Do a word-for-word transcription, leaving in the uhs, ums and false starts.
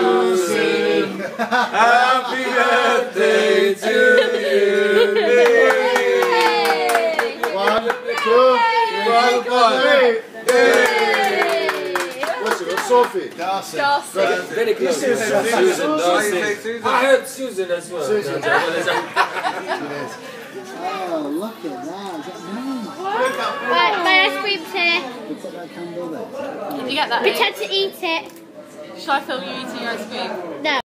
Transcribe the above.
Susan, happy birthday to you. One, two, three, what's it? Sophie. Darcy. Darcy. Very close. Susan, Darcy. I heard Susan as well. Susan. Yes. Oh, look at that. Is that nice? My, my ice cream's here. You put that candle there. Did you get that? Pretend to eat it. Shall I film you eating your ice cream? No.